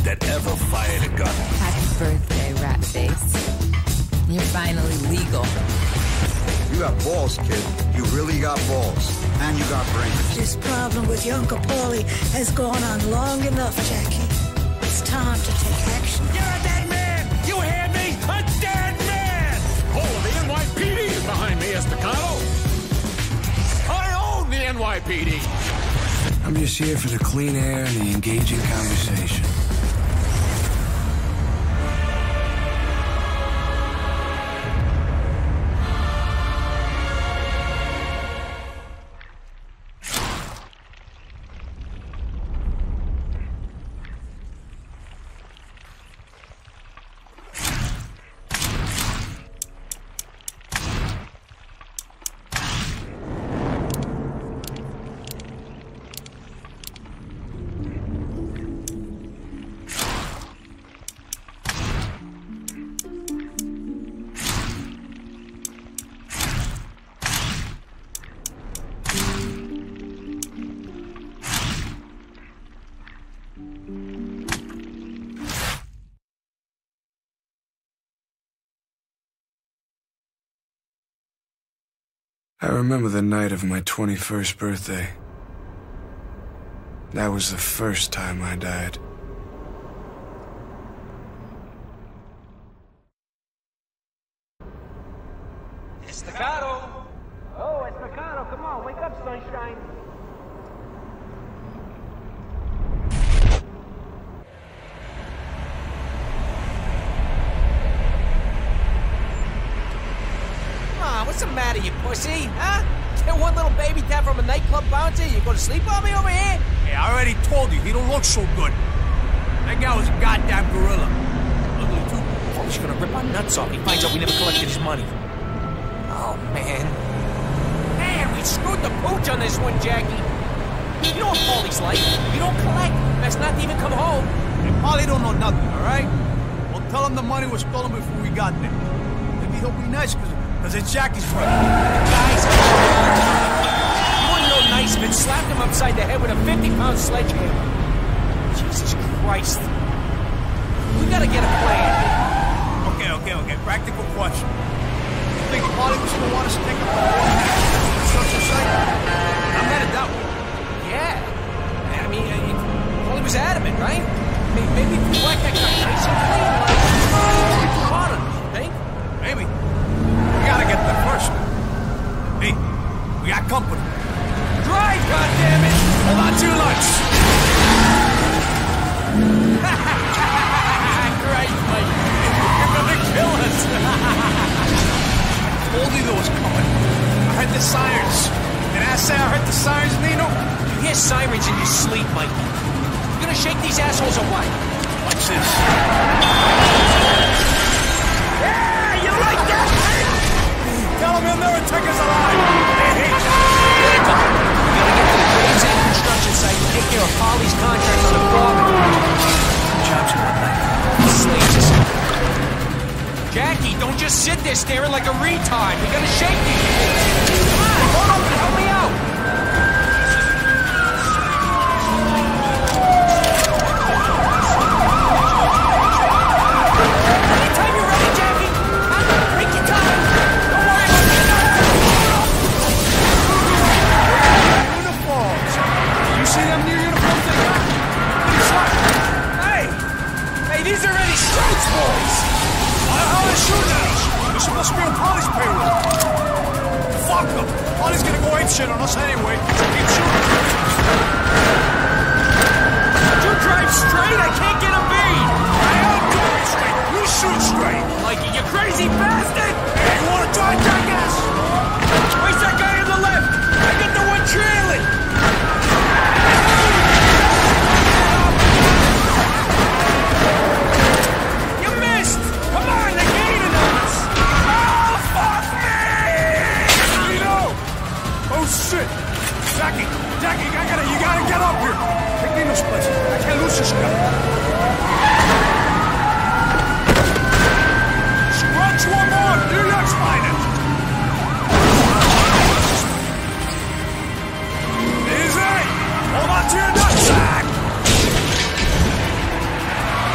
that ever fired a gun. Happy birthday, rat face. You're finally legal. You got balls, kid. You really got balls. And you got brains. This problem with your Uncle Paulie has gone on long enough, Jackie. It's time to take action. You're a dead man! You hear me? A dead man! Oh, the NYPD is behind me, Estacado. I own the NYPD. I'm just here for the clean air and the engaging conversation. I remember the night of my 21st birthday. That was the first time I died. Estacado! Oh, Estacado, come on, wake up, sunshine. What's the matter, you pussy? Huh? Get one little baby tap from a nightclub bouncer? You go to sleep on me over here? Hey, I already told you, he don't look so good. That guy was a goddamn gorilla. Ugly too. Paulie's gonna rip our nuts off. He finds out we never collected his money. Oh, man. Man, we screwed the pooch on this one, Jackie. You know what Paulie's like. You don't collect. Best not to even come home. Hey, Paulie don't know nothing, all right? Well, tell him the money was stolen before we got there. Maybe he'll be nice, because it's Jackie's brother. Guys, you wouldn't know nice if it slapped him upside the head with a 50-pound sledgehammer. Jesus Christ. We gotta get a plan. Okay. Practical question. You think Paulie was gonna want us to take a construction site? I'm headed that way. Yeah. I mean, Paulie was adamant, right? Maybe if we whack that guy nice and clean, like, caught him, you think? Maybe. We gotta get there first. Hey, we got company. Drive, goddammit! Hold on to your lunch! Great, Mike. You're gonna kill us! I told you there was coming. I heard the sirens. Did I say I heard the sirens, Nino? You hear sirens in your sleep, Mike. You gonna shake these assholes or what? Watch this. Yeah, you like that? Tell him he'll never take us alive. We gotta get to the Gravesend construction site and take care of Paulie's contract on the farm. Jobs in one night. Sleeps. Jackie, don't just sit there staring like a retard. We gotta shake these things. Come on, hold on, help me out. Anytime you're ready, Jackie. Take your time. Don't worry about the Uniforms. You see them new uniforms they got? Pretty slick. Hey, these are already stripes, boys. How are shooters? They're supposed to be on Paulie's payroll. Fuck them. Paulie's gonna go apeshit on us anyway. So keep shooting. You drive straight, I can't get a bead. I am going straight. You shoot straight. Mikey, you crazy bastard! Hey, you wanna try, jackass? Where's that guy on the left? I get the one trailing! You missed! Come on, they're gaining on us! Oh, fuck me! You know. Oh, shit. Jackie, you gotta get up here. Take me in this place. I can't lose this guy. Scrunch one more. You're next, Finance. Easy. Hold on to your nutsack.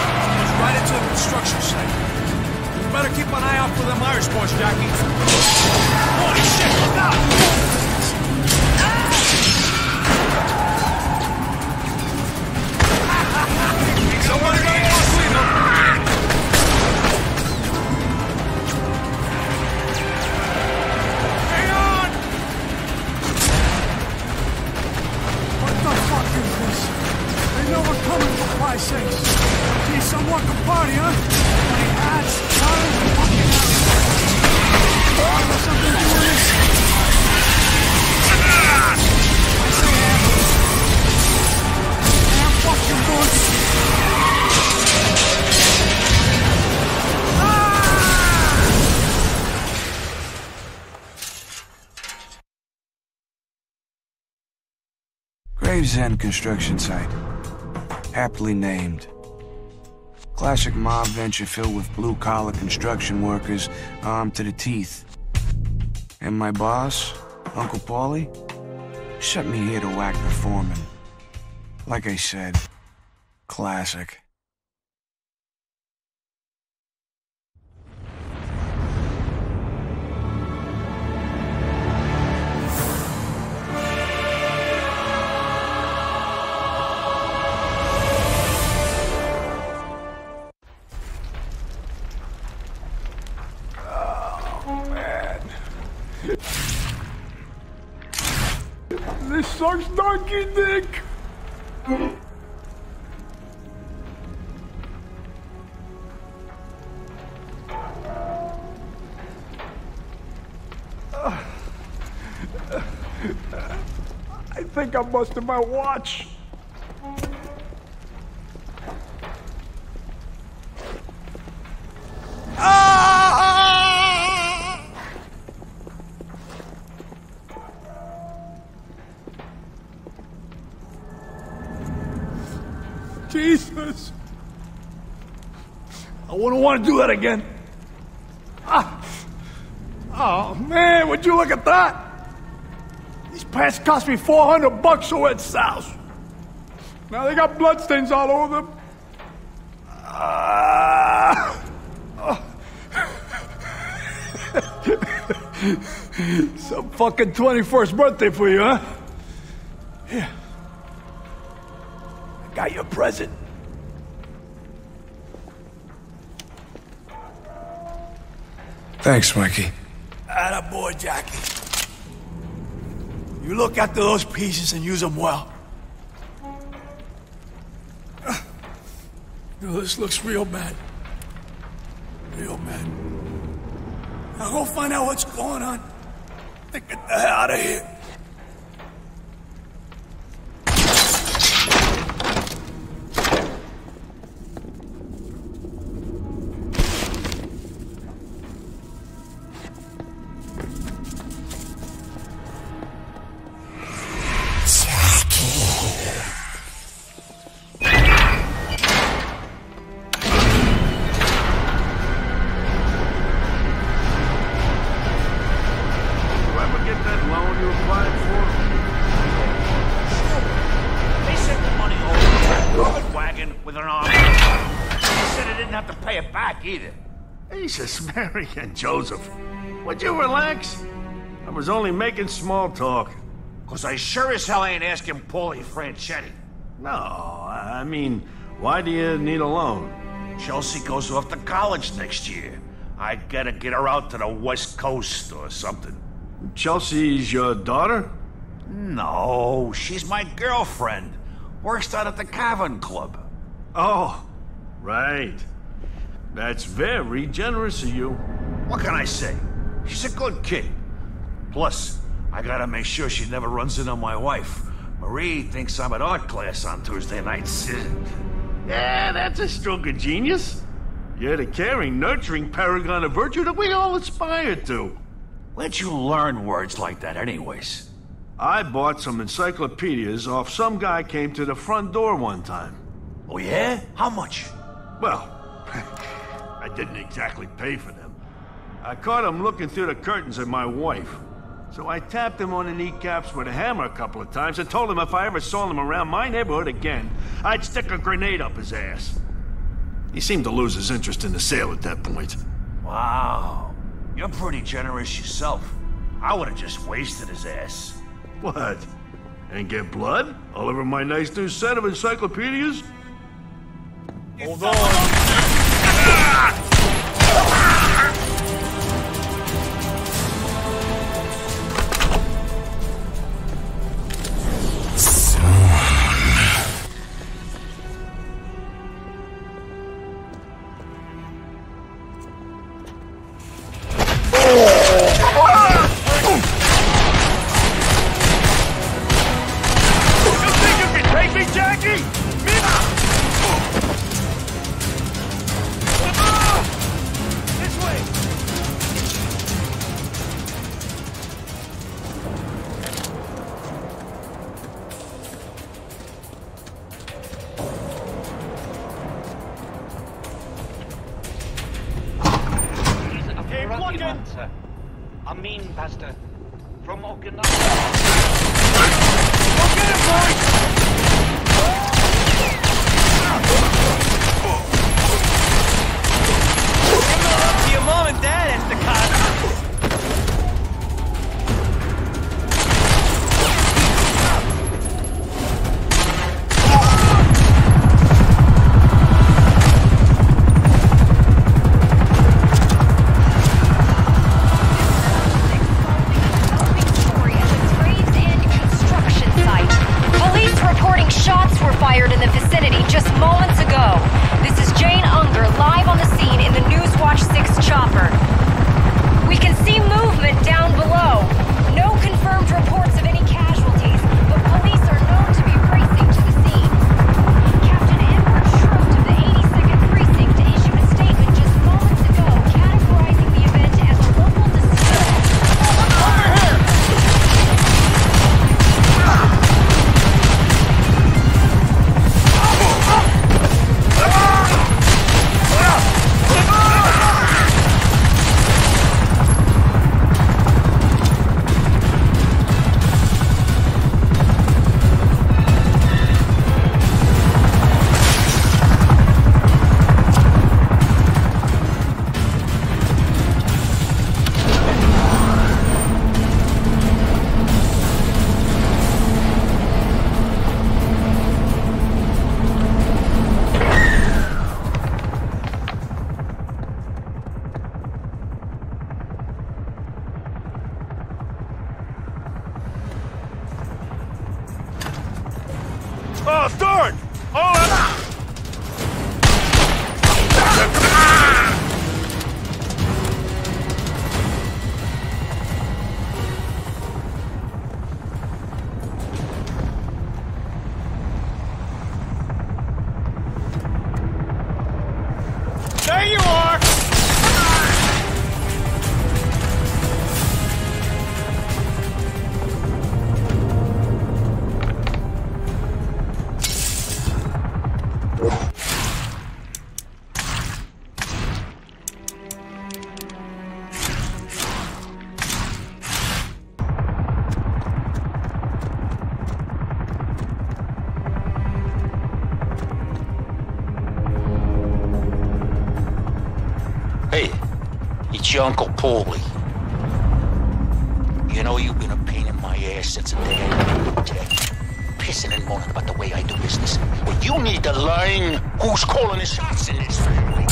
Gravesend construction site. Aptly named. Classic mob venture filled with blue-collar construction workers armed to the teeth. And my boss, Uncle Paulie, sent me here to whack the foreman. Like I said, classic. This sucks donkey dick! I think I busted my watch. Jesus! I wouldn't want to do that again. Oh man, would you look at that? These pants cost me $400 so at South. Now they got bloodstains all over them. Some fucking 21st birthday for you, huh? Here. I got your present. Thanks, Mikey. Attaboy, Jackie. You look after those pieces and use them well. This looks real bad. Real bad. Now go find out what's going on. And get the hell out of here. Jesus, Mary and Joseph. Would you relax? I was only making small talk. 'Cause I sure as hell ain't asking Paulie Franchetti. No, I mean, why do you need a loan? Chelsea goes off to college next year. I gotta get her out to the West Coast or something. Chelsea's your daughter? No, she's my girlfriend. Works out at the Cavern Club. Oh, right. That's very generous of you. What can I say? She's a good kid. Plus, I gotta make sure she never runs into my wife. Marie thinks I'm at art class on Tuesday nights. Yeah, that's a stroke of genius. You're the caring, nurturing paragon of virtue that we all aspire to. Where'd you learn words like that anyways? I bought some encyclopedias off some guy came to the front door one time. Oh yeah? How much? Well, I didn't exactly pay for them. I caught him looking through the curtains at my wife. So I tapped him on the kneecaps with a hammer a couple of times and told him if I ever saw him around my neighborhood again, I'd stick a grenade up his ass. He seemed to lose his interest in the sale at that point. Wow. You're pretty generous yourself. I would've just wasted his ass. What? And get blood? All over my nice new set of encyclopedias? Hold on. Amin, Pastor. From Okinawa. Go get him, boys! To your mom and dad, Estacado. Shots were fired in the vicinity just moments ago. This is Jane Unger, live on the scene in the Newswatch 6 chopper. We can see movement down below. No confirmed reports of any casualties, but police are known to be racing to the scene. Captain Edward Schrute of the 82nd Precinct issued a statement just moments ago categorizing the event as a local disturbance. Over here! Oh, Thorn! There you are! Hey, it's your Uncle Paulie. You know you've been a pain in my ass since the day I met you today. Pissing and moaning about the way I do business. Well, you need to learn who's calling the shots in this family.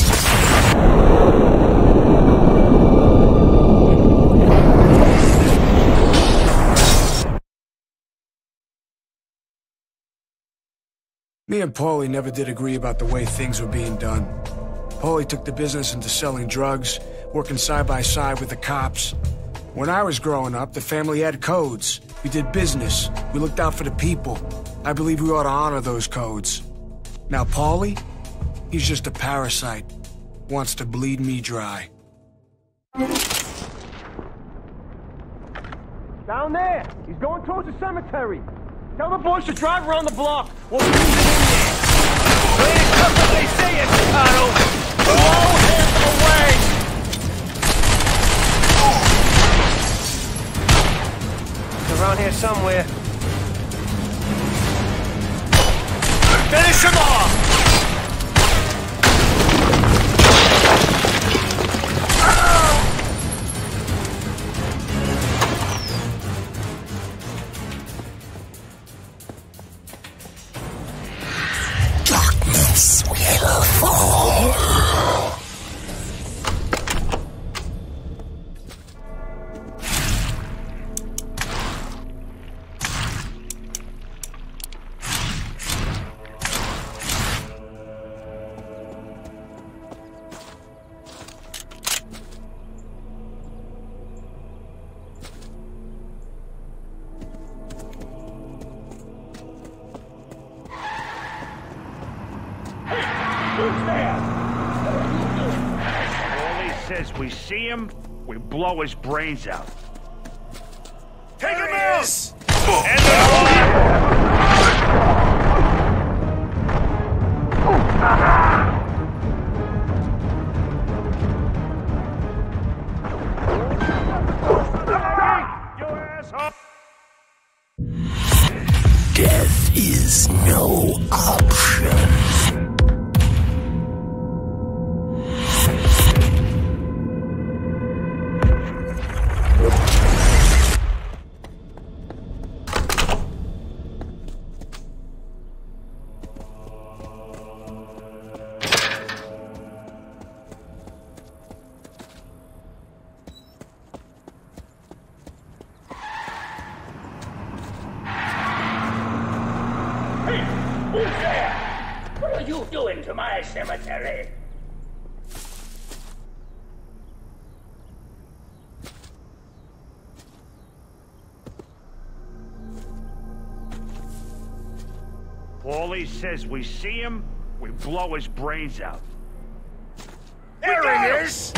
Me and Paulie never did agree about the way things were being done. Paulie took the business into selling drugs, working side by side with the cops. When I was growing up, the family had codes. We did business. We looked out for the people. I believe we ought to honor those codes. Now Paulie, he's just a parasite. Wants to bleed me dry. Down there! He's going towards the cemetery! Tell the boys to drive around the block! We'll be moving in there! Hands up what they say, Estacado! Blow him away! He's around here somewhere. Finish him off! Darkness will fall. All he says, we see him, we blow his brains out. Take him out! End the Death is no option. Who's there? What are you doing to my cemetery? Paulie says we see him, we blow his brains out. There he is!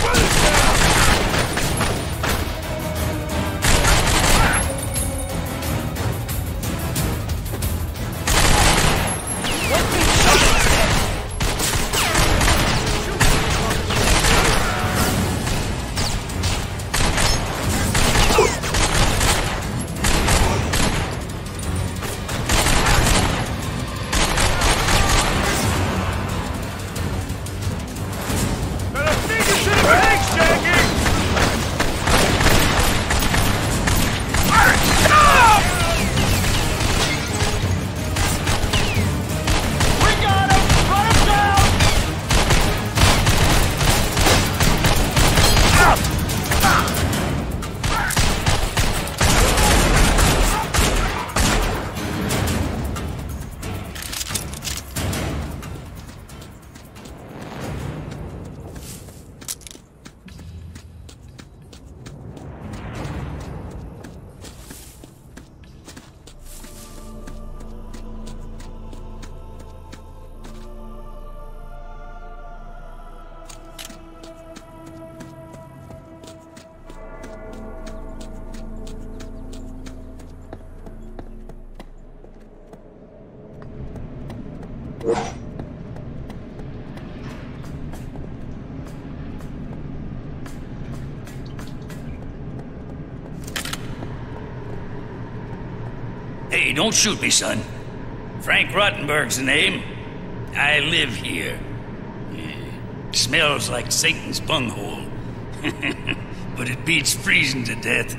Hey, don't shoot me, son. Frank Rottenberg's the name. I live here. Smells like Satan's bunghole. But it beats freezing to death.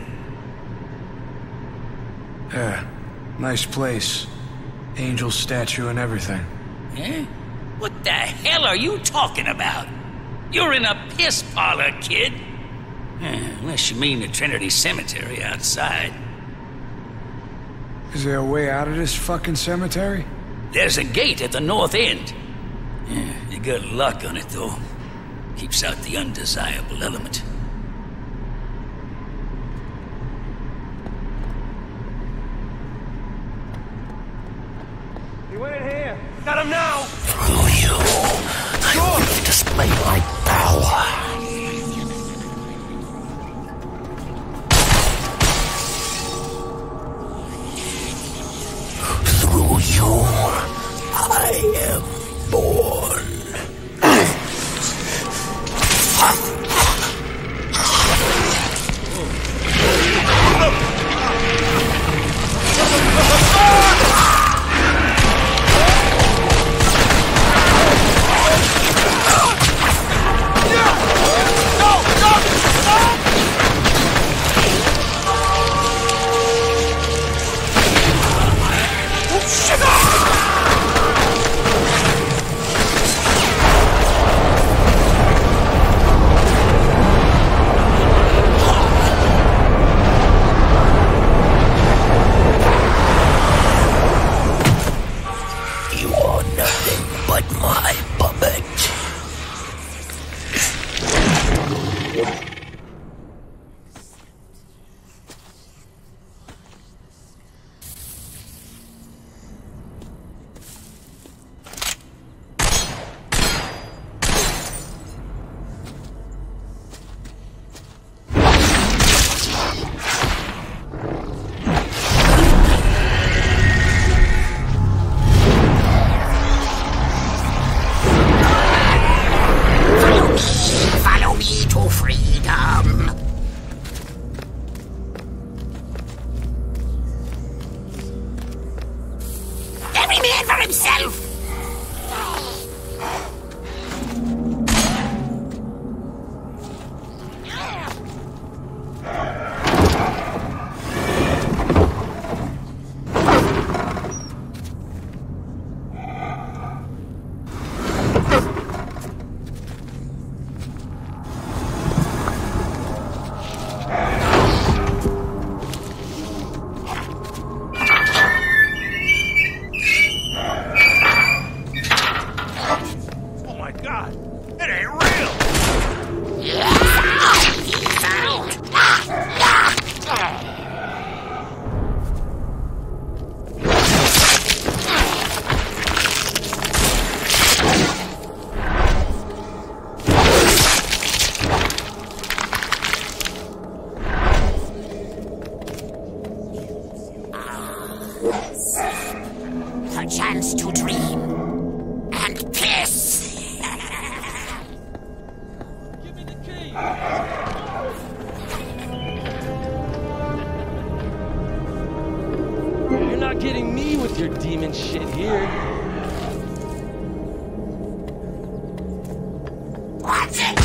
Yeah, nice place. Angel statue and everything. Eh? What the hell are you talking about? You're in a piss parlor, kid. Unless you mean the Trinity Cemetery outside. Is there a way out of this fucking cemetery? There's a gate at the north end. You got a lock on it, though. Keeps out the undesirable element. He went in here. Got him now. Through you, I will display my power. Through you, I am born. Shit! Every man for himself! A chance to dream and piss. Give me the key. You're not getting me with your demon shit here. What's it?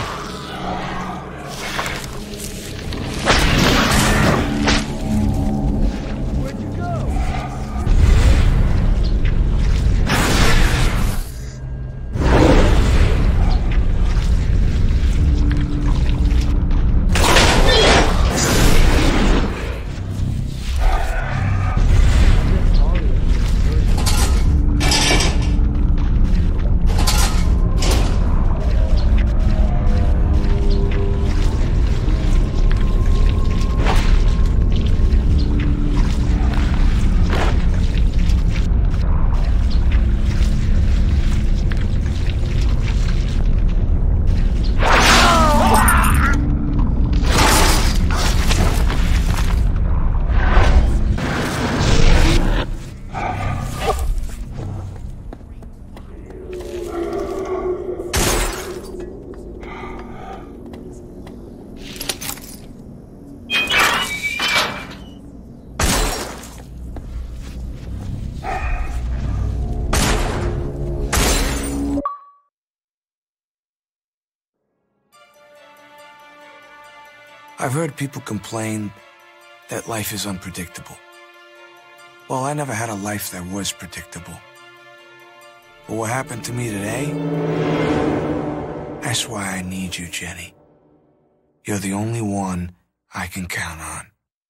I've heard people complain that life is unpredictable. Well, I never had a life that was predictable. But what happened to me today? That's why I need you, Jenny. You're the only one I can count on.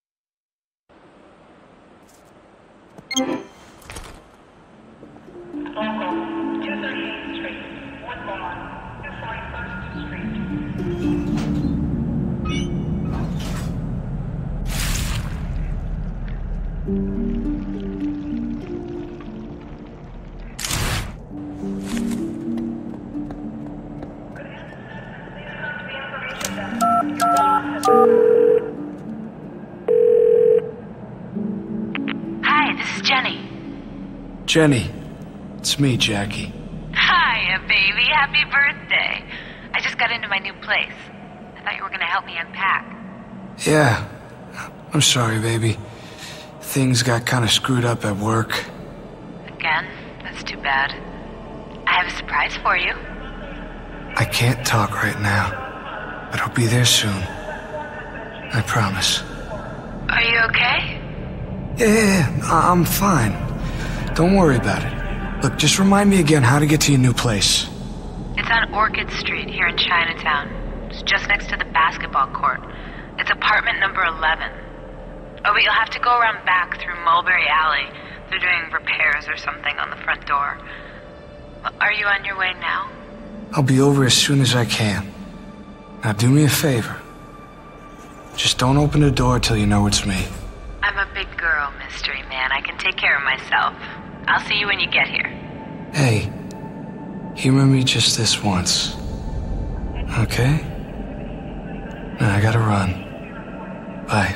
Hi, this is Jenny. Jenny, it's me, Jackie. Hiya, baby. Happy birthday. I just got into my new place. I thought you were gonna help me unpack. Yeah, I'm sorry, baby. Things got kind of screwed up at work. Again? That's too bad. I have a surprise for you. I can't talk right now, but I'll be there soon. I promise. Are you okay? Yeah, I'm fine. Don't worry about it. Look, just remind me again how to get to your new place. It's on Orchid Street here in Chinatown. It's just next to the basketball court. It's apartment number 11. Oh, but you'll have to go around back through Mulberry Alley. They're doing repairs or something on the front door. Are you on your way now? I'll be over as soon as I can. Now do me a favor. Just don't open the door till you know it's me. I'm a big girl, mystery man. I can take care of myself. I'll see you when you get here. Hey, humor me just this once. Okay? Now I gotta run. Bye.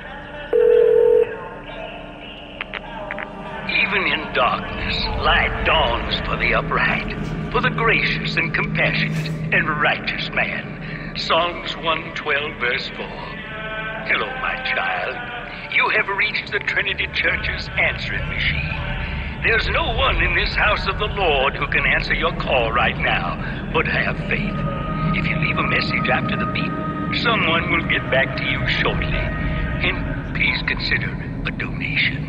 Even in darkness, light dawns for the upright, for the gracious and compassionate and righteous man. Psalms 112, verse 4. Hello, my child. You have reached the Trinity Church's answering machine. There's no one in this house of the Lord who can answer your call right now, but have faith. If you leave a message after the beep, someone will get back to you shortly. And please consider a donation.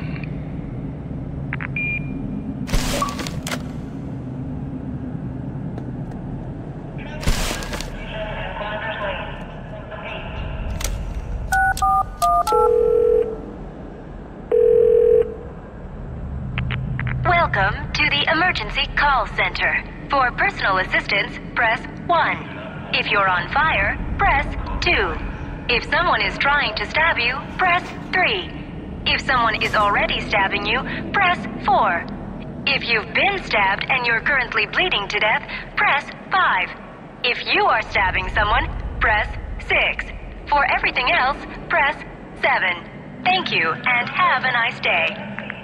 Welcome to the Emergency Call Center. For personal assistance, press 1. If you're on fire, press 2. If someone is trying to stab you, press 3. If someone is already stabbing you, press 4. If you've been stabbed and you're currently bleeding to death, press 5. If you are stabbing someone, press 6. For everything else, press 7. Thank you, and have a nice day.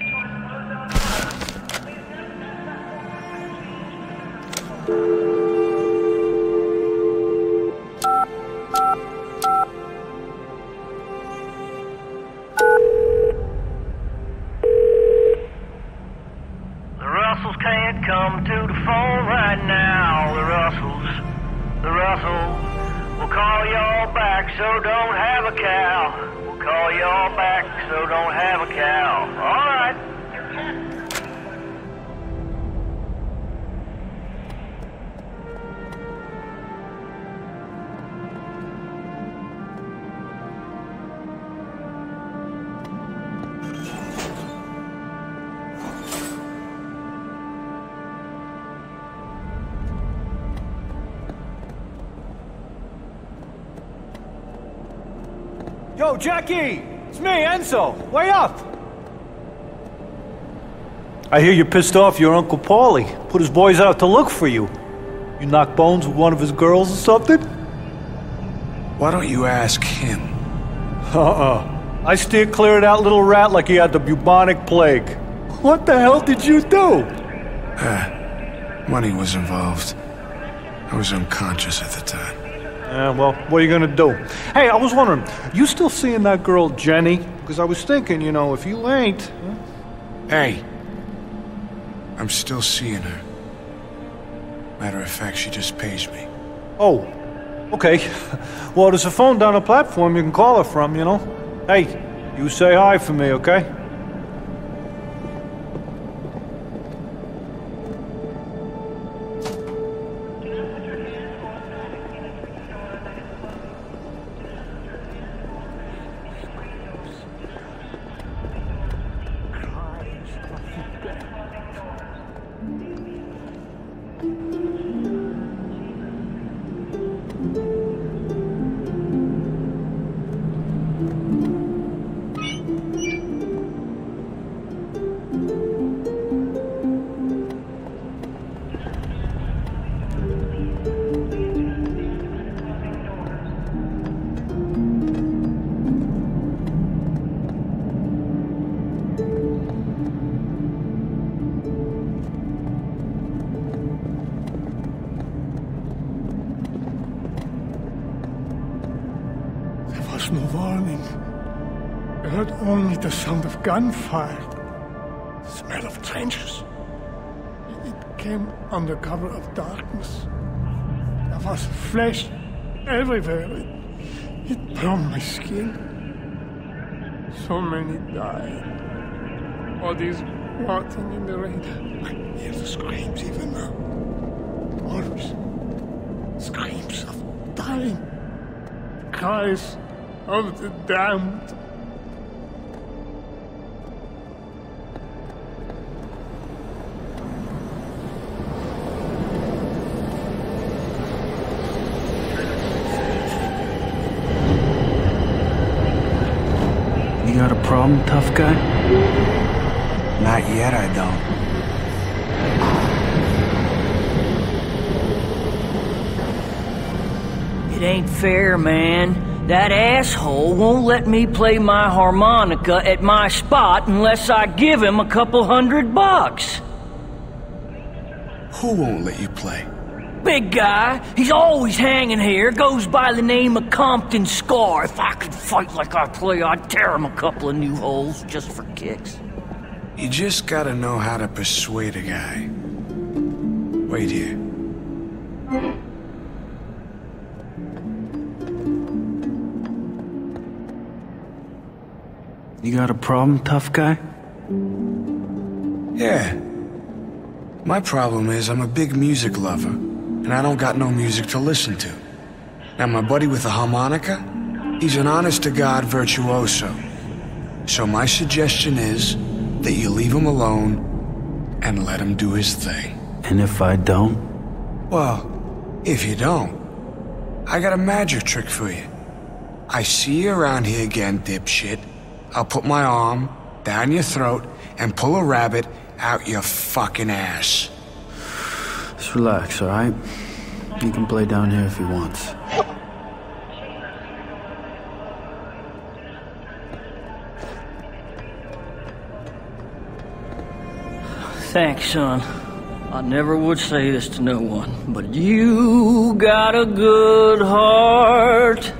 Can't come to the phone right now. The Russells will call y'all back, so don't have a cow. We'll call y'all back, so don't have a cow. All right. Yo, Jackie! It's me, Enzo! Wake up! I hear you're pissed off your Uncle Paulie. Put his boys out to look for you. You knock bones with one of his girls or something? Why don't you ask him? I steered clear of that little rat like he had the bubonic plague. What the hell did you do? Money was involved. I was unconscious at the time. Well, what are you gonna do? Hey, I was wondering, you still seeing that girl Jenny? Because I was thinking, you know, if you ain't... Hey, I'm still seeing her. Matter of fact, she just paged me. Oh, okay. Well, there's a phone down the platform you can call her from, you know? Hey, you say hi for me, okay? No warning. I heard only the sound of gunfire. The smell of trenches. It came under cover of darkness. There was flesh everywhere. It burned my skin. So many died. Bodies rotting in the rain. I hear the screams even now. Always. Screams of dying. Cries of the damned. You got a problem, tough guy? Not yet, I don't. It ain't fair, man. That asshole won't let me play my harmonica at my spot unless I give him $200. Who won't let you play? Big guy. He's always hanging here. Goes by the name of Compton Scar. If I could fight like I play, I'd tear him a couple of new holes just for kicks. You just gotta know how to persuade a guy. Wait here. You got a problem, tough guy? Yeah. My problem is I'm a big music lover, and I don't got no music to listen to. Now my buddy with the harmonica, he's an honest-to-God virtuoso. So my suggestion is that you leave him alone and let him do his thing. And if I don't? Well, if you don't, I got a magic trick for you. I see you around here again, dipshit. I'll put my arm down your throat and pull a rabbit out your fucking ass. Just relax, alright? You can play down here if he wants. Thanks, son. I never would say this to no one, but you got a good heart.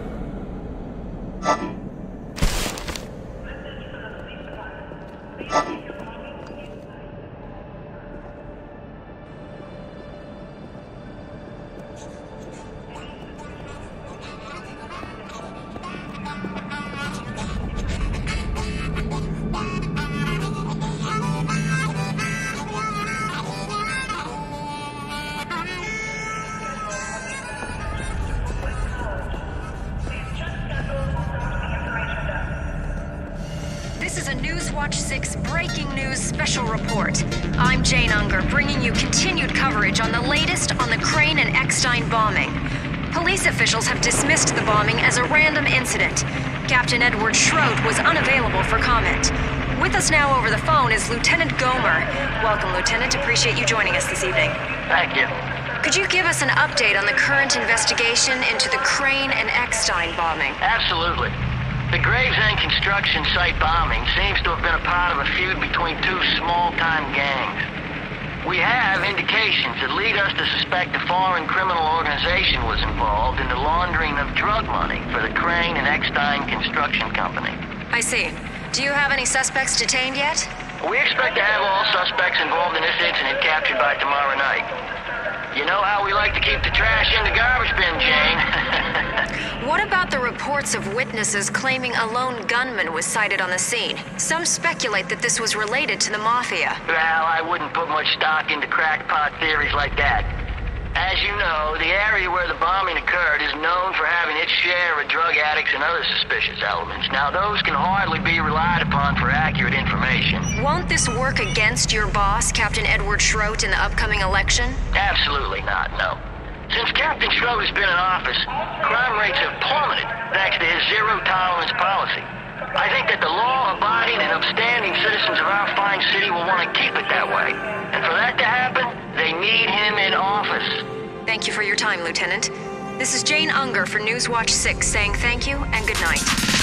This is a Newswatch 6 breaking news special report. I'm Jane Unger, bringing you continued coverage on the latest on the Crane and Eckstein bombing. Police officials have dismissed the bombing as a random incident. Captain Edward Schroet was unavailable for comment. With us now over the phone is Lieutenant Gomer. Welcome, Lieutenant. Appreciate you joining us this evening. Thank you. Could you give us an update on the current investigation into the Crane and Eckstein bombing? Absolutely. The Gravesend construction site bombing seems to have been a part of a feud between two small-time gangs. We have indications that lead us to suspect a foreign criminal organization was involved in the laundering of drug money for the Crane and Eckstein Construction Company. I see. Do you have any suspects detained yet? We expect to have all suspects involved in this incident captured by tomorrow night. You know how we like to keep the trash in the garbage bin, Jane. What about the reports of witnesses claiming a lone gunman was sighted on the scene? Some speculate that this was related to the Mafia. Well, I wouldn't put much stock into crackpot theories like that. As you know, the area where the bombing occurred is known for having its share of drug addicts and other suspicious elements. Now, those can hardly be relied upon for accurate information. Won't this work against your boss, Captain Edward Schroet, in the upcoming election? Absolutely not, no. Since Captain Schroet has been in office, crime rates have plummeted thanks to his zero-tolerance policy. I think that the law-abiding and upstanding citizens of our fine city will want to keep it that way. And for that to happen, they need him in office. Thank you for your time, Lieutenant. This is Jane Unger for Newswatch 6 saying thank you and good night.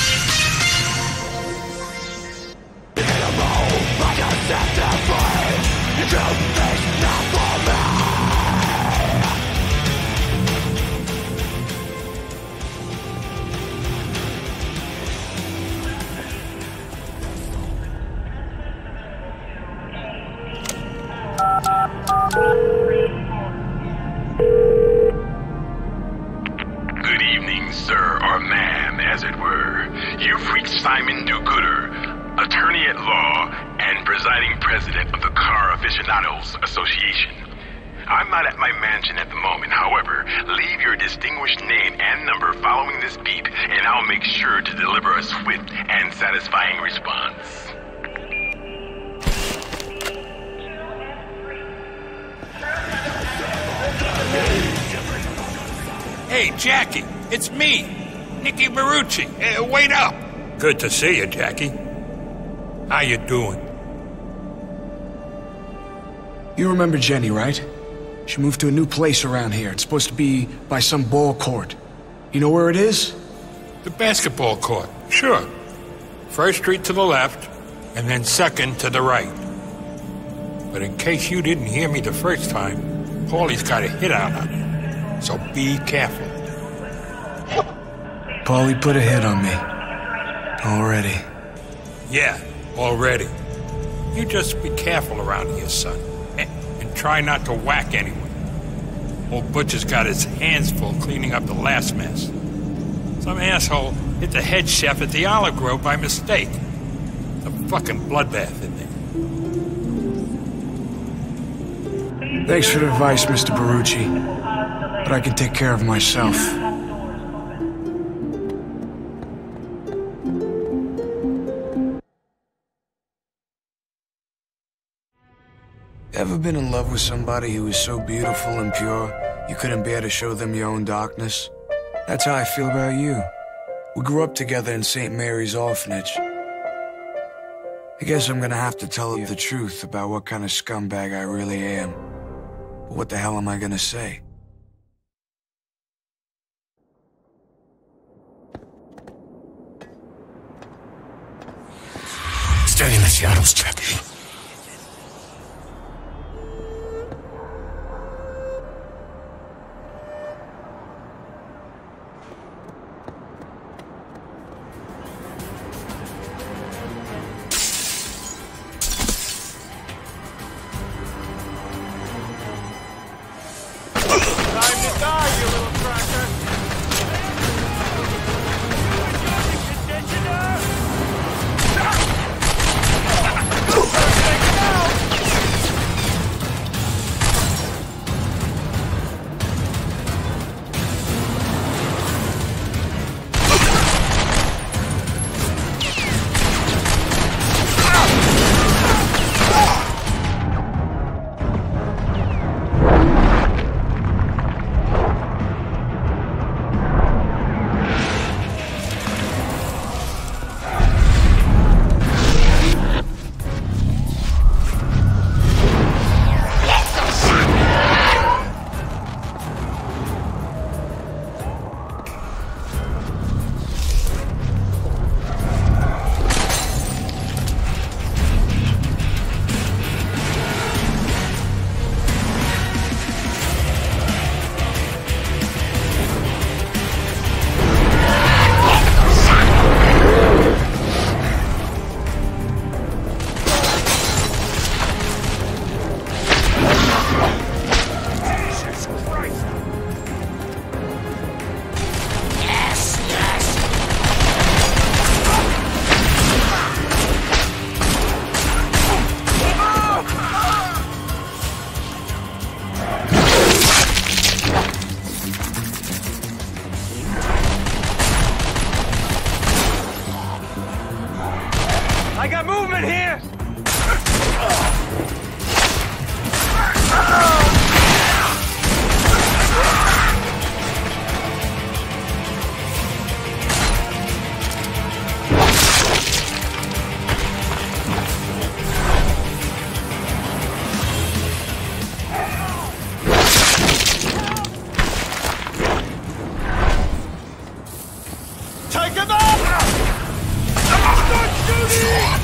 Good evening, sir, or ma'am, as it were. You've reached Simon Do-Gooder, attorney at law and presiding president of the Car Aficionados Association. I'm not at my mansion at the moment, however, leave your distinguished name and number following this beep, and I'll make sure to deliver a swift and satisfying response. Hey, Jackie, it's me, Nicky Marucci. Wait up. Good to see you, Jackie. How you doing? You remember Jenny, right? She moved to a new place around here. It's supposed to be by some ball court. You know where it is? The basketball court, sure. First street to the left, and then second to the right. But in case you didn't hear me the first time, Paulie's got a hit out on you, so be careful. Paulie put a hit on me. Already. Yeah, already. You just be careful around here, son. And try not to whack anyone. Old Butcher's got his hands full cleaning up the last mess. Some asshole hit the head chef at the Olive Grove by mistake. It's a fucking bloodbath in there. Thanks for the advice, Mr. Barucci. But I can take care of myself. Ever been in love with somebody who was so beautiful and pure, you couldn't bear to show them your own darkness? That's how I feel about you. We grew up together in St. Mary's Orphanage. I guess I'm gonna have to tell you the truth about what kind of scumbag I really am. But what the hell am I gonna say? Stay in the shadows, Jackie. I got movement here! Take him out! Start shooting!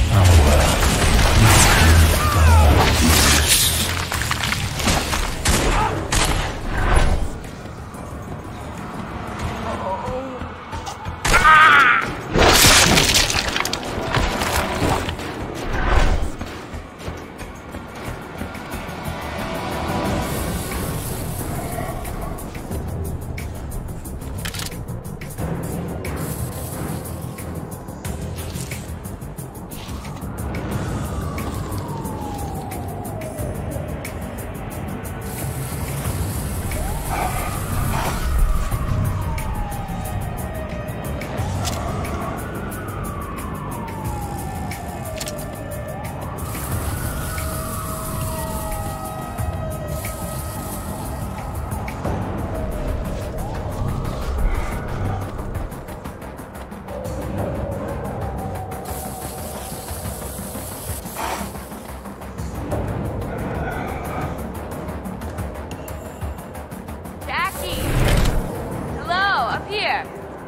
Here.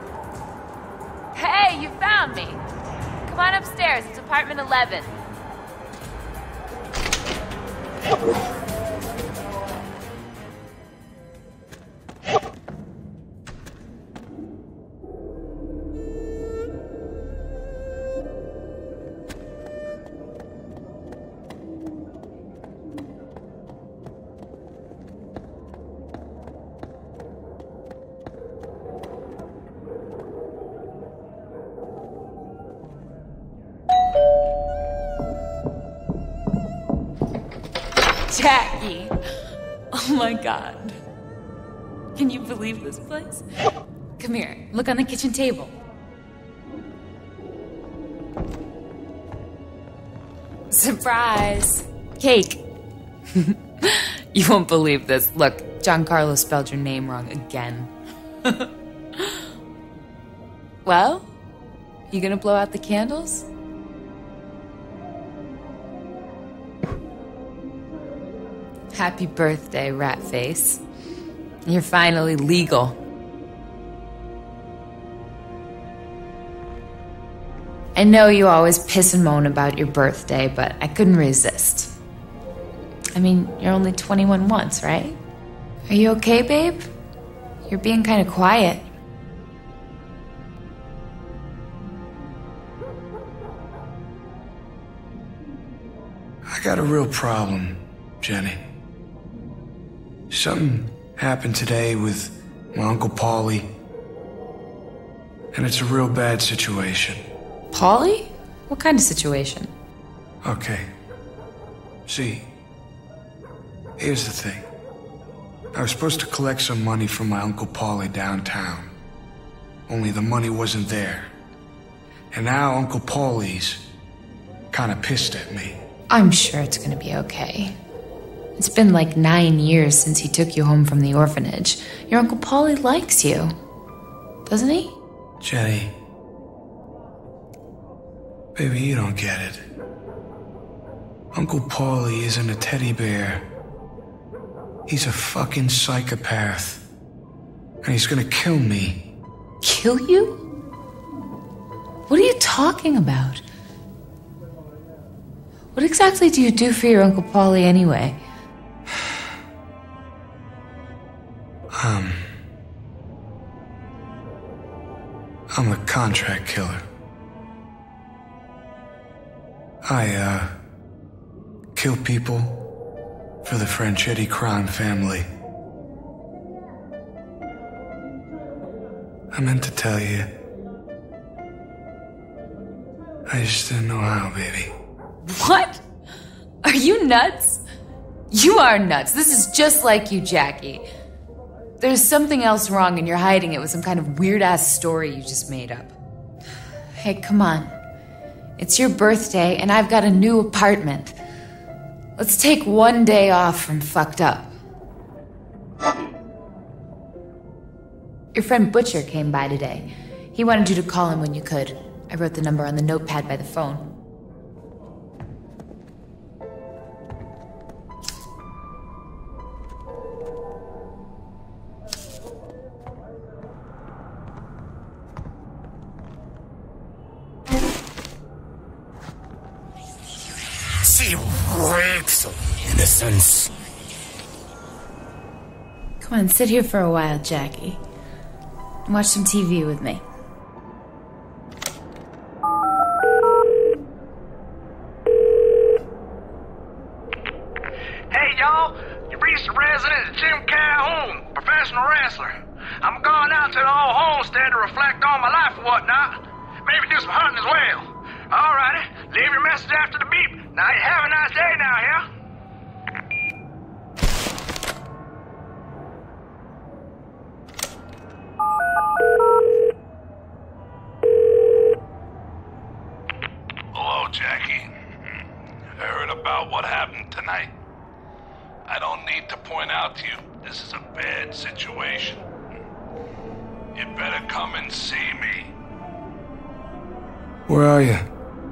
Hey, you found me. Come on upstairs. It's apartment 11. Jackie! Oh my god. Can you believe this place? Come here, look on the kitchen table. Surprise! Cake. You won't believe this. Look, Giancarlo spelled your name wrong again. Well, you gonna blow out the candles? Happy birthday, rat face. You're finally legal. I know you always piss and moan about your birthday, but I couldn't resist. I mean, you're only 21 once, right? Are you okay, babe? You're being kind of quiet. I got a real problem, Jenny. Something happened today with my Uncle Paulie, and it's a real bad situation. Paulie? What kind of situation? Okay. See, here's the thing. I was supposed to collect some money from my Uncle Paulie downtown. Only the money wasn't there. And now Uncle Paulie's kinda pissed at me. I'm sure it's gonna be okay. It's been like 9 years since he took you home from the orphanage. Your Uncle Paulie likes you, doesn't he? Jenny, baby, you don't get it. Uncle Paulie isn't a teddy bear. He's a fucking psychopath. And he's gonna kill me. Kill you? What are you talking about? What exactly do you do for your Uncle Paulie anyway? I'm a contract killer. I, kill people for the Franchetti crime family. I meant to tell you. I just didn't know how, baby. What? Are you nuts? You are nuts. This is just like you, Jackie. There's something else wrong and you're hiding it with some kind of weird-ass story you just made up. Hey, come on. It's your birthday and I've got a new apartment. Let's take one day off from fucked up. Your friend Butcher came by today. He wanted you to call him when you could. I wrote the number on the notepad by the phone. She rapes of innocence. Come on, sit here for a while, Jackie. And watch some TV with me. Hey, y'all. You reached the resident of Jim Calhoun, professional wrestler. I'm going out to the old homestead to reflect on my life and whatnot. Maybe do some hunting as well. Alrighty, leave your message after the beep. Now you have a nice day now, yeah? Hello, Jackie. I heard about what happened tonight. I don't need to point out to you, this is a bad situation. You better come and see me. Where are you?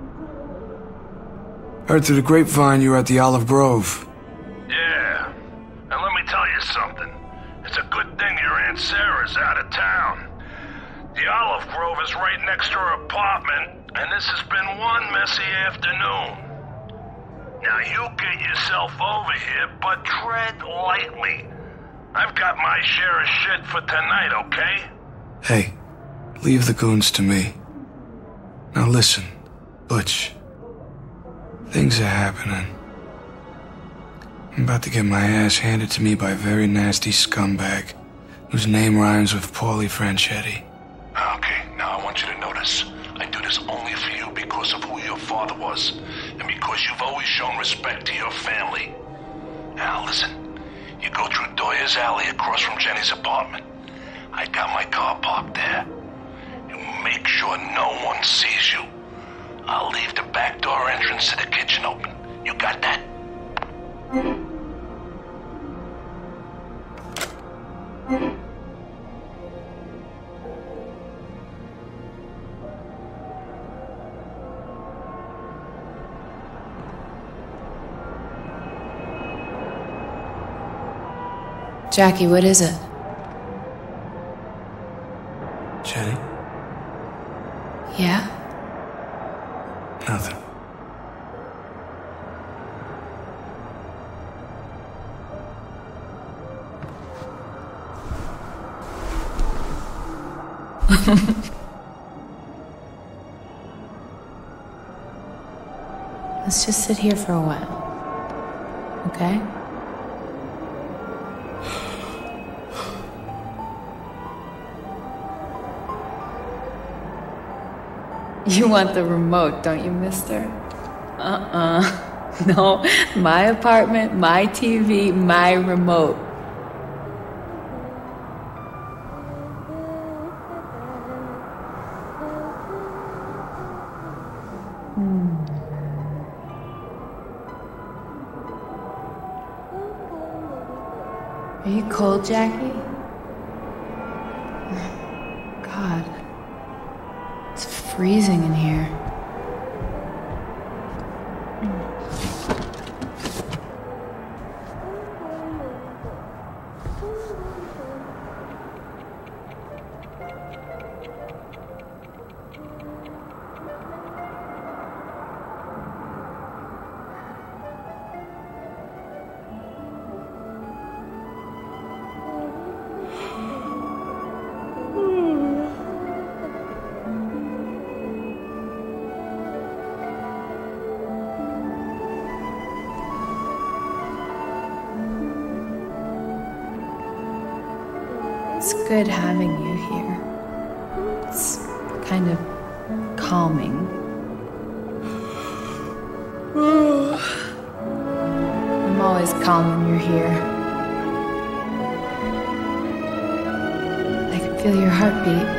Heard through the grapevine you were at the Olive Grove. Yeah, and let me tell you something. It's a good thing your Aunt Sarah's out of town. The Olive Grove is right next to her apartment, and this has been one messy afternoon. Now you get yourself over here, but tread lightly. I've got my share of shit for tonight, okay? Hey, leave the goons to me. Now listen, Butch. Things are happening. I'm about to get my ass handed to me by a very nasty scumbag whose name rhymes with Paulie Franchetti. Okay, now I want you to notice. I do this only for you because of who your father was, and because you've always shown respect to your family. Now listen, you go through Doyer's alley across from Jenny's apartment. I got my car parked there. You make sure no one sees you. I'll leave the back door entrance to the kitchen open. You got that? Jackie, what is it? Jenny? Yeah? Nothing. Let's just sit here for a while. Okay? You want the remote, don't you, mister? No, my apartment, my TV, my remote. Are you cold, Jackie? God. It's freezing in here. It's good having you here. It's kind of calming. I'm always calm when you're here. I can feel your heartbeat.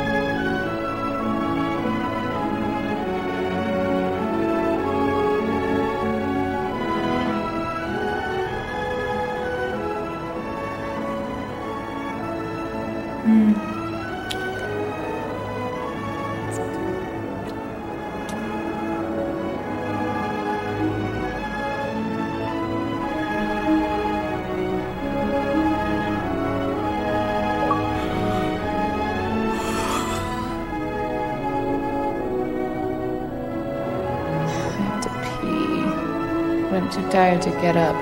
I'm too tired to get up.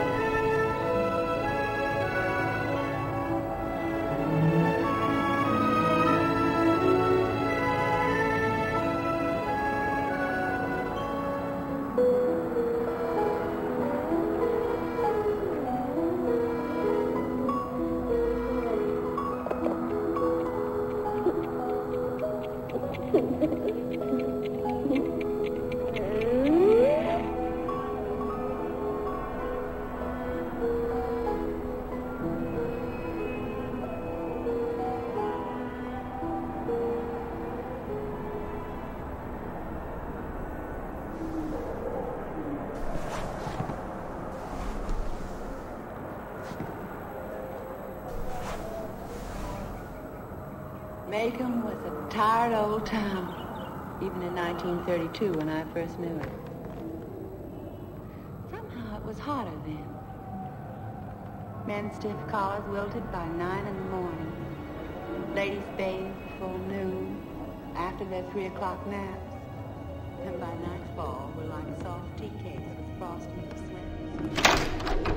Macon was a tired old town, even in 1932 when I first knew it. Somehow it was hotter then. Men's stiff collars wilted by 9 in the morning. Ladies bathed before noon, after their 3 o'clock naps. And by nightfall were like soft tea cakes with frosting of sweat.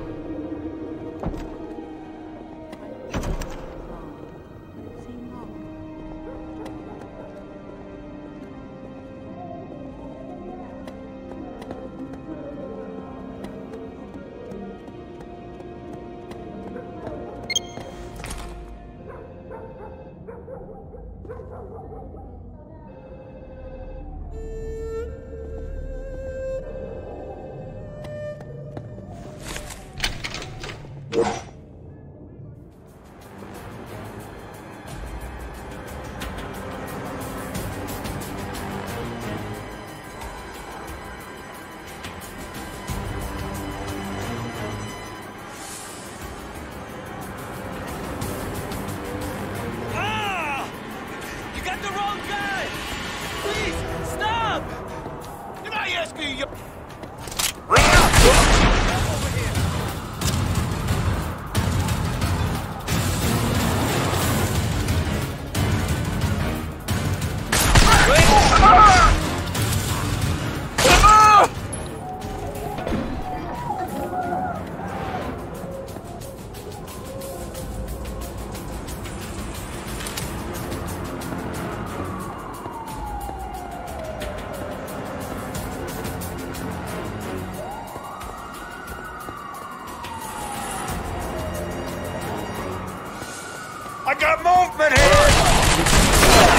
I got movement here!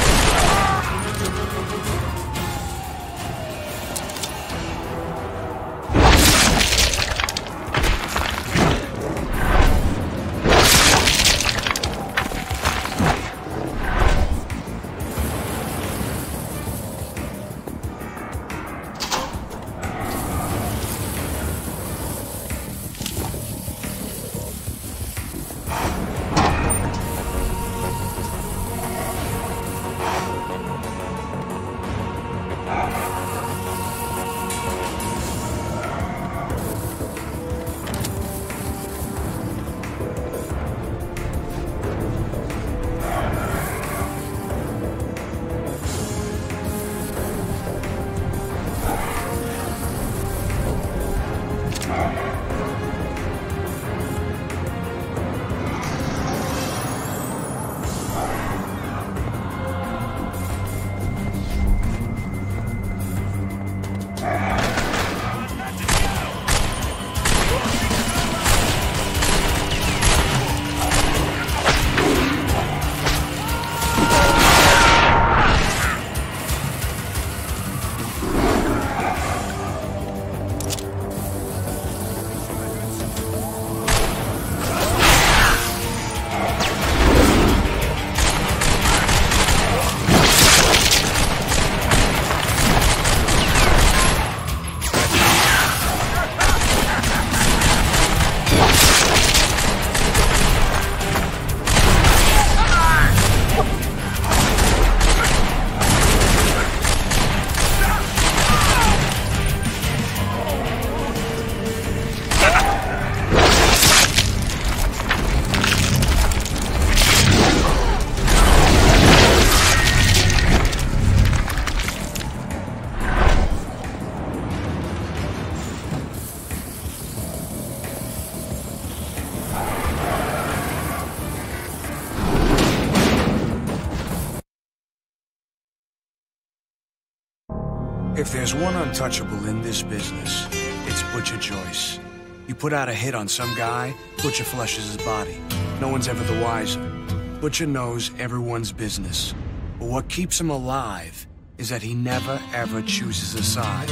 If there's one untouchable in this business, it's Butcher Joyce. You put out a hit on some guy, Butcher flushes his body. No one's ever the wiser. Butcher knows everyone's business. But what keeps him alive is that he never, ever chooses a side.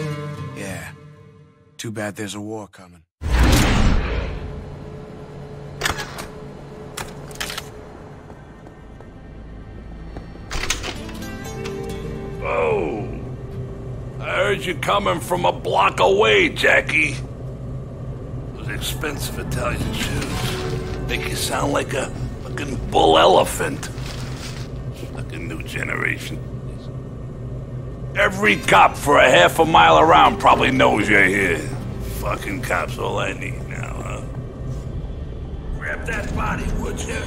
Yeah. Too bad there's a war coming. Oh. I heard you coming from a block away, Jackie. Those expensive Italian shoes make you sound like a fucking bull elephant. Fucking new generation. Every cop for a half a mile around probably knows you're here. Fucking cops all I need now, huh? Grab that body, would you?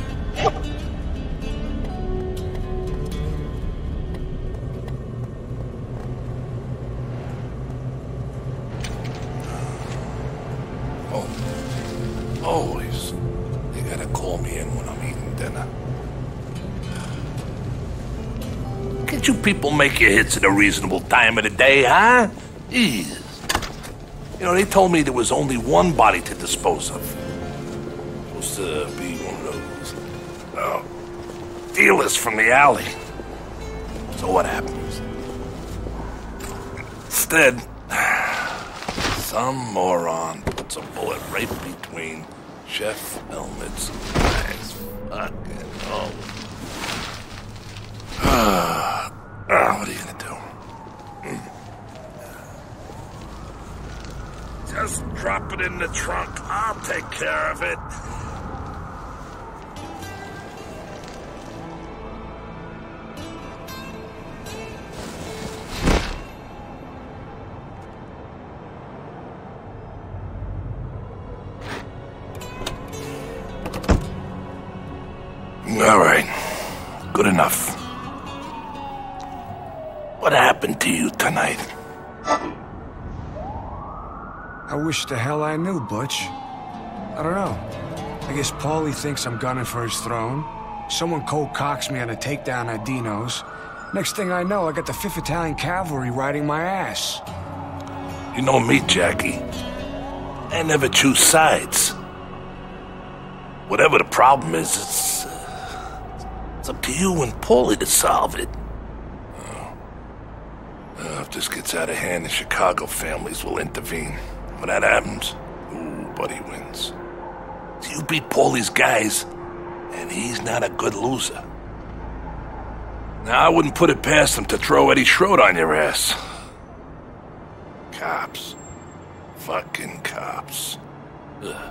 Always. You gotta call me in when I'm eating dinner. Can't you people make your hits at a reasonable time of the day, huh? Jeez. You know, they told me there was only one body to dispose of. Supposed to be one of those, dealers from the alley. So what happens? Instead, some moron puts a bullet right between chef helmets. Nice fucking oh. What are you gonna do? Just drop it in the trunk. I'll take care of it. All right. Good enough. What happened to you tonight? I wish the hell I knew, Butch. I don't know. I guess Paulie thinks I'm gunning for his throne. Someone cold cocks me on a takedown at Dino's. Next thing I know, I got the 5th Italian Cavalry riding my ass. You know me, Jackie. I never choose sides. Whatever the problem is, it's up to you and Paulie to solve it. If this gets out of hand, the Chicago families will intervene. When that happens, Buddy wins. So you beat Paulie's guys, and he's not a good loser. Now, I wouldn't put it past him to throw Eddie Schroeder on your ass. Cops. Fucking cops. Ugh.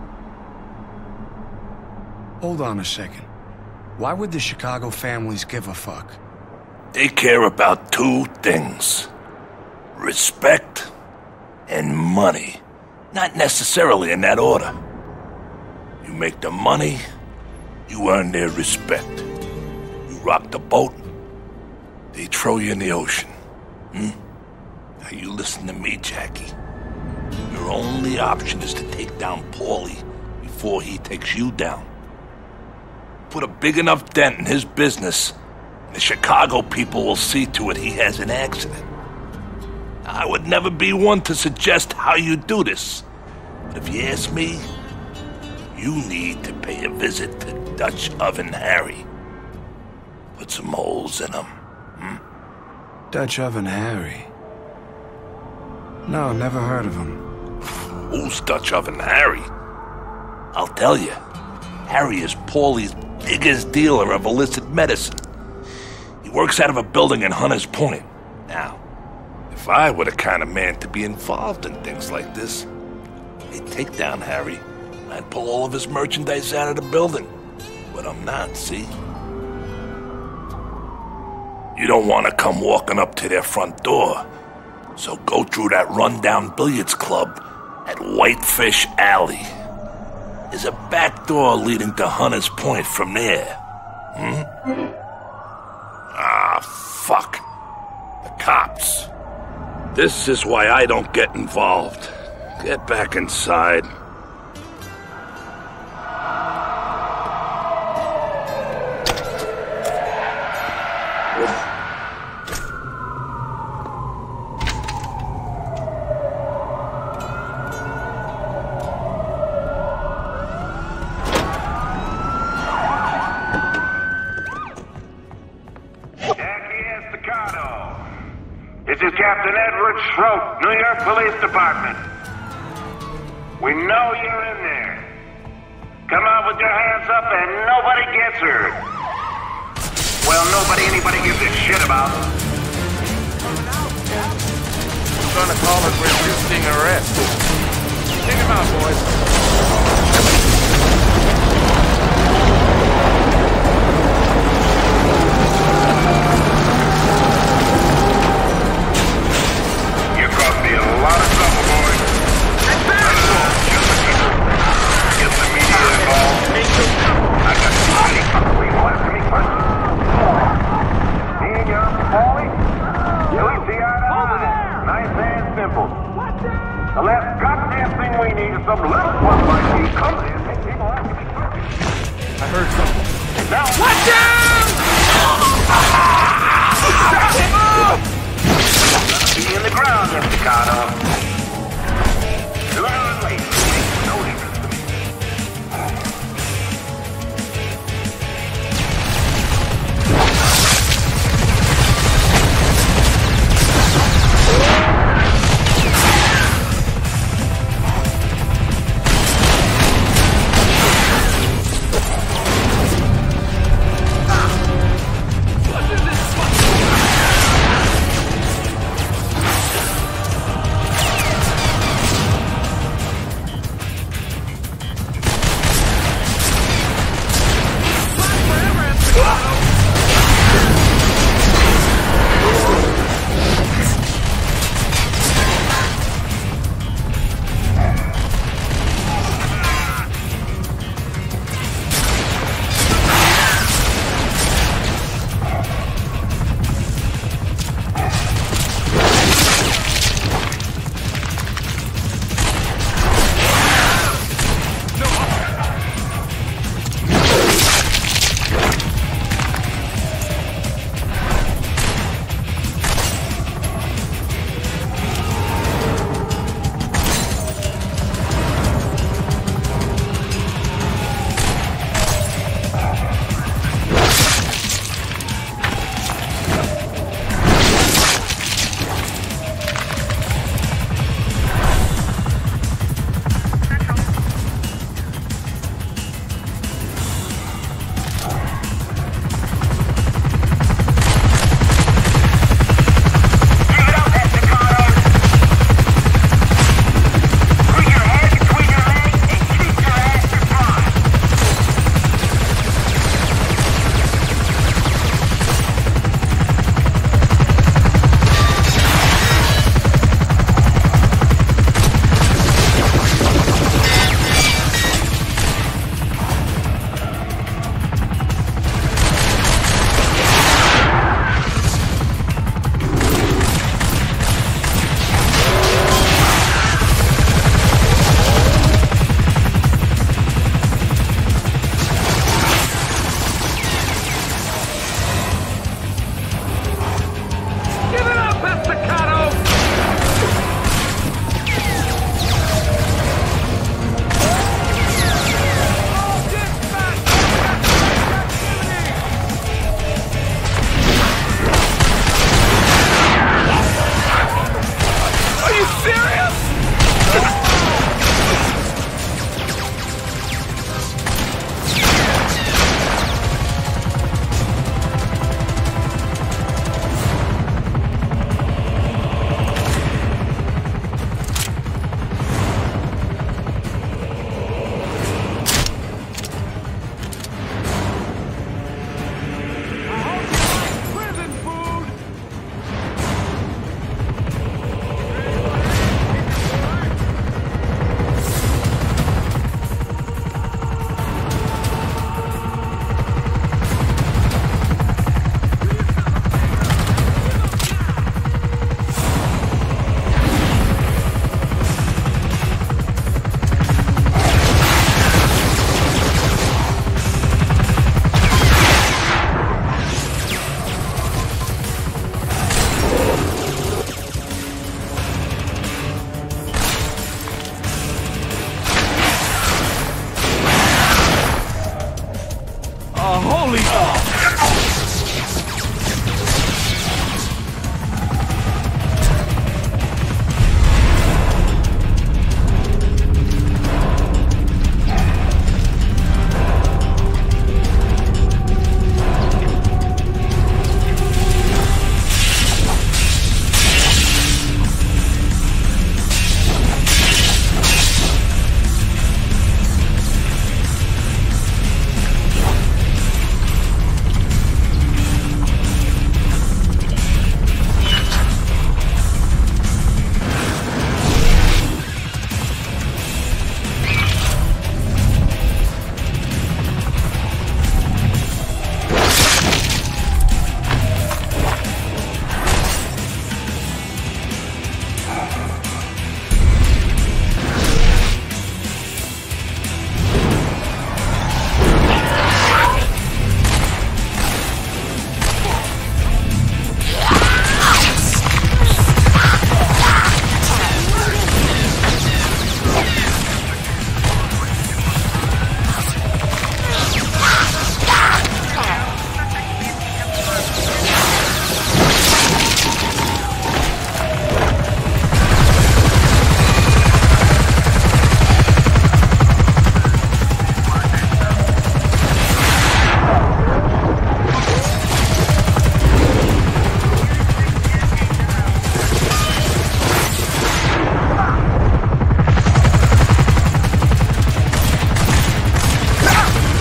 Hold on a second. Why would the Chicago families give a fuck? They care about two things. Respect and money. Not necessarily in that order. You make the money, you earn their respect. You rock the boat, they throw you in the ocean. Now you listen to me, Jackie. Your only option is to take down Paulie before he takes you down. Put a big enough dent in his business, and the Chicago people will see to it he has an accident. I would never be one to suggest how you do this, but if you ask me, you need to pay a visit to Dutch Oven Harry. Put some holes in him. Dutch Oven Harry? No, never heard of him. Who's Dutch Oven Harry? I'll tell you. Harry is Paulie's biggest dealer of illicit medicine. He works out of a building in Hunters Point. Now, if I were the kind of man to be involved in things like this, I'd take down Harry. I'd pull all of his merchandise out of the building. But I'm not, see? You don't want to come walking up to their front door. So go through that rundown billiards club at Whitefish Alley. There's a back door leading to Hunters Point from there. Ah, fuck. The cops. This is why I don't get involved. Get back inside. This is Captain Edward Schroet, New York Police Department. We know you're in there. Come out with your hands up and nobody gets hurt. Well, anybody gives a shit about. I'm gonna call it resisting arrest. Take him out, boys. A lot of trouble, boys. Get the media involved. I got somebody people asking me questions. Me and you, Paulie? We see eye to eye. Nice and simple. The last goddamn thing we need is some little one like you come in and make people asking me questions. I heard something. Now, watch out! Stop him up! Be in the ground, Mr. Carter. Learn later. Makes no difference to me.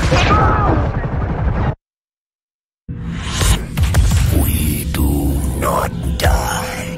We do not die.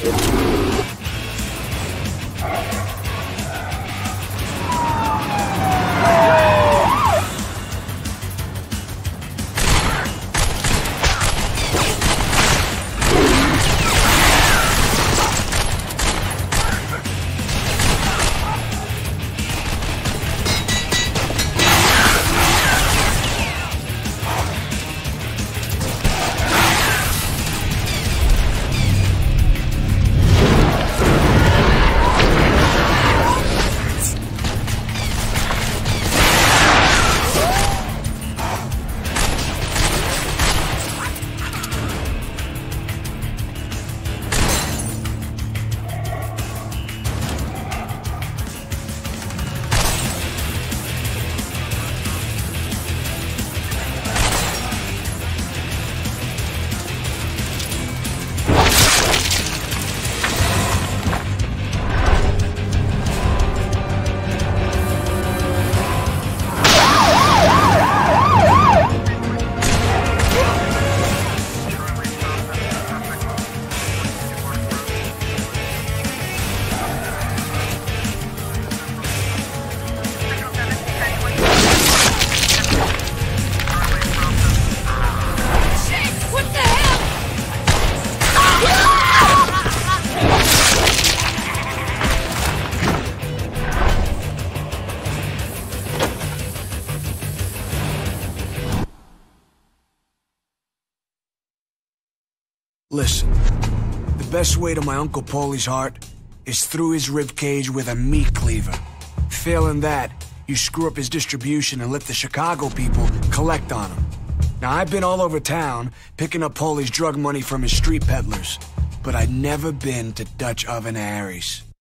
Listen, the best way to my Uncle Paulie's heart is through his ribcage with a meat cleaver. Failing that, you screw up his distribution and let the Chicago people collect on him. Now, I've been all over town picking up Paulie's drug money from his street peddlers, but I'd never been to Dutch Oven Harry's.